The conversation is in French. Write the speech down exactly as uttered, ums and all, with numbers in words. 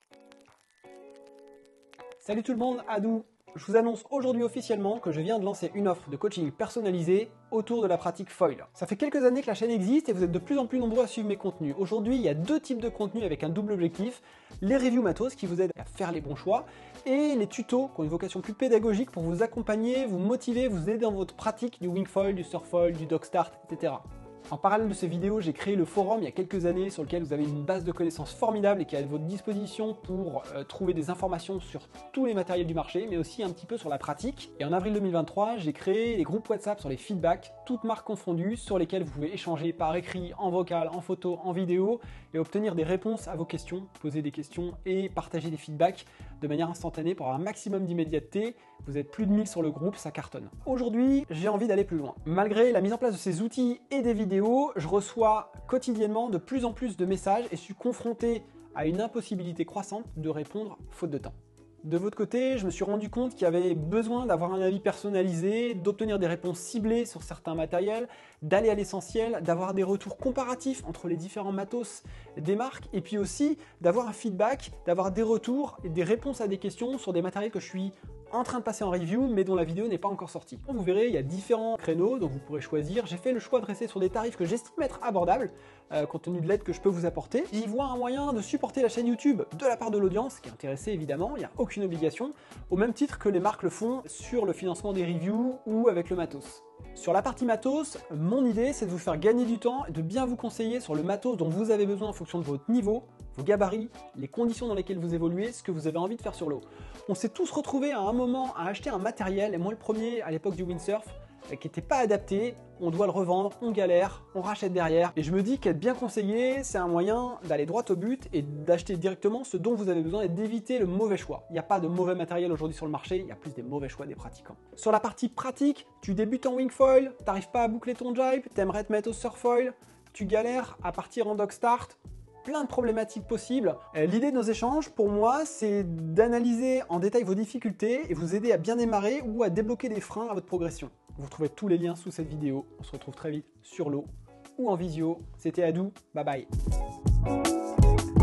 Salut tout le monde, Adou. Je vous annonce aujourd'hui officiellement que je viens de lancer une offre de coaching personnalisé autour de la pratique foil. Ça fait quelques années que la chaîne existe et vous êtes de plus en plus nombreux à suivre mes contenus. Aujourd'hui, il y a deux types de contenus avec un double objectif. Les reviews matos qui vous aident à faire les bons choix et les tutos qui ont une vocation plus pédagogique pour vous accompagner, vous motiver, vous aider dans votre pratique du wingfoil, du surfoil, du dog start, et cetera. En parallèle de ces vidéos, j'ai créé le forum il y a quelques années sur lequel vous avez une base de connaissances formidable et qui est à votre disposition pour euh, trouver des informations sur tous les matériels du marché, mais aussi un petit peu sur la pratique. Et en avril deux mille vingt-trois, j'ai créé les groupes WhatsApp sur les feedbacks, toutes marques confondues, sur lesquels vous pouvez échanger par écrit, en vocal, en photo, en vidéo, et obtenir des réponses à vos questions, poser des questions et partager des feedbacks de manière instantanée pour avoir un maximum d'immédiateté. Vous êtes plus de mille sur le groupe, ça cartonne. Aujourd'hui, j'ai envie d'aller plus loin. Malgré la mise en place de ces outils et des vidéos, je reçois quotidiennement de plus en plus de messages et suis confronté à une impossibilité croissante de répondre faute de temps. De votre côté, je me suis rendu compte qu'il y avait besoin d'avoir un avis personnalisé, d'obtenir des réponses ciblées sur certains matériels, d'aller à l'essentiel, d'avoir des retours comparatifs entre les différents matos des marques, et puis aussi d'avoir un feedback, d'avoir des retours et des réponses à des questions sur des matériels que je suis en train de passer en review, mais dont la vidéo n'est pas encore sortie. Vous verrez, il y a différents créneaux dont vous pourrez choisir. J'ai fait le choix de rester sur des tarifs que j'estime être abordables, euh, compte tenu de l'aide que je peux vous apporter. J'y vois un moyen de supporter la chaîne YouTube de la part de l'audience, qui est intéressée évidemment, il n'y a aucune obligation, au même titre que les marques le font sur le financement des reviews ou avec le matos. Sur la partie matos, mon idée c'est de vous faire gagner du temps et de bien vous conseiller sur le matos dont vous avez besoin en fonction de votre niveau, vos gabarits, les conditions dans lesquelles vous évoluez, ce que vous avez envie de faire sur l'eau. On s'est tous retrouvés à un moment à acheter un matériel, et moi le premier à l'époque du windsurf, qui n'était pas adapté, on doit le revendre, on galère, on rachète derrière. Et je me dis qu'être bien conseillé, c'est un moyen d'aller droit au but et d'acheter directement ce dont vous avez besoin et d'éviter le mauvais choix. Il n'y a pas de mauvais matériel aujourd'hui sur le marché, il y a plus des mauvais choix des pratiquants. Sur la partie pratique, tu débutes en wingfoil, t'arrives pas à boucler ton jibe, t'aimerais te mettre au surfoil, tu galères à partir en dog start, plein de problématiques possibles. L'idée de nos échanges, pour moi, c'est d'analyser en détail vos difficultés et vous aider à bien démarrer ou à débloquer des freins à votre progression. Vous trouvez tous les liens sous cette vidéo. On se retrouve très vite sur l'eau ou en visio. C'était Adou, bye bye.